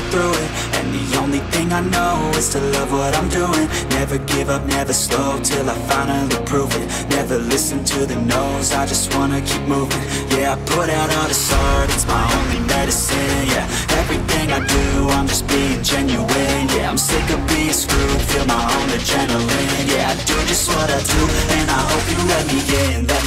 through it. And the only thing I know is to love what I'm doing. Never give up, never slow, till I finally prove it. Never listen to the no's, I just wanna keep moving. Yeah, I put out all this art, it's my only medicine. Yeah, everything I do, I'm just being genuine. Yeah, I'm sick of being screwed, feel my own adrenaline. Yeah, I do just what I do, and I hope you let me in.